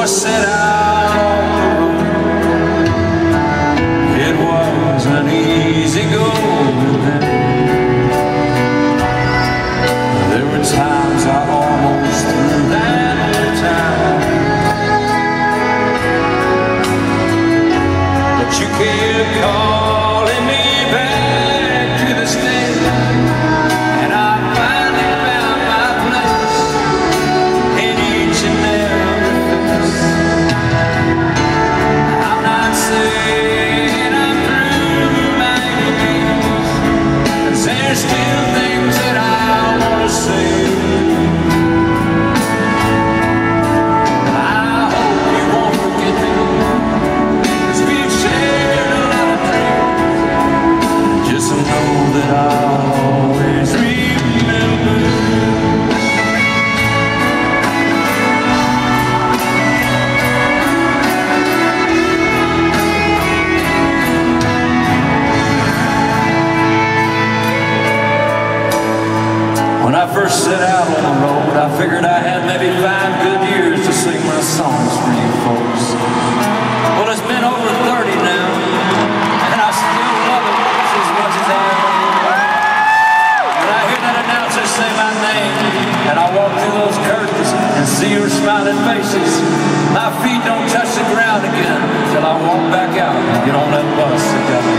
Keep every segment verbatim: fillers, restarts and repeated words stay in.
I set out on the road. It was an easy go then. There were times I almost threw that town, but you kept calling me back to the state, and I finally found my place in each and every face. I'm not saying I'm through by any means, 'cause there's still things that I want to say. I hope you won't forget me, 'cause we've shared a lot of dreams. Just know that I'll always remember. When I first set out on the road, I figured I had maybe five good years to sing my songs for you folks. Well, it's been over thirty now, and I still love it as much as I ever did. When I hear that announcer say my name, and I walk through those curtains and see your smiling faces, my feet don't touch the ground again till I walk back out and get on that bus together.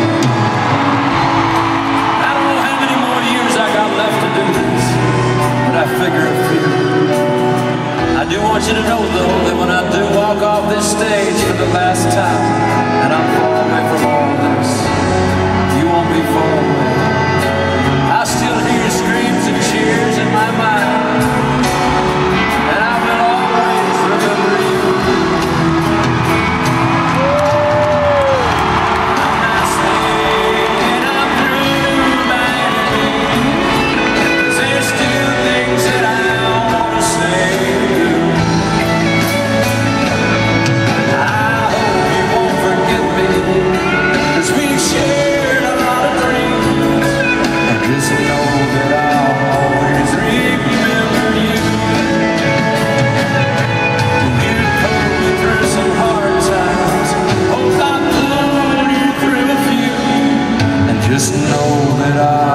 I don't know how many more years I got left to do this, but I figure a few. I do want you to know, though, that when I do walk off this stage for the last time, and I'm far away from all this, you won't be far away. I still hear your screams and cheers in my mind, and I will always remember you. I'm not saying I'm through by any means, 'cause there's still things that I want to say. I hope you won't forget me, 'cause we've shared a lot of dreams. And just know that I'll always remember you. You pulled me through some hard times. Hope I pulled you through a few. And just know that I